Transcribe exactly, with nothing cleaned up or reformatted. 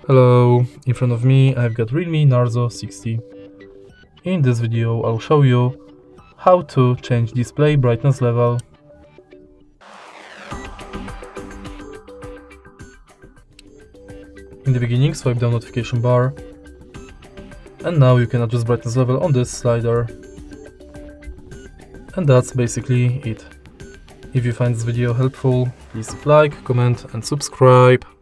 Hello, in front of me I've got REALME Narzo sixty. In this video I'll show you how to change display brightness level. In the beginning, swipe down notification bar, and now you can adjust brightness level on this slider. And that's basically it. If you find this video helpful, please like, comment and subscribe.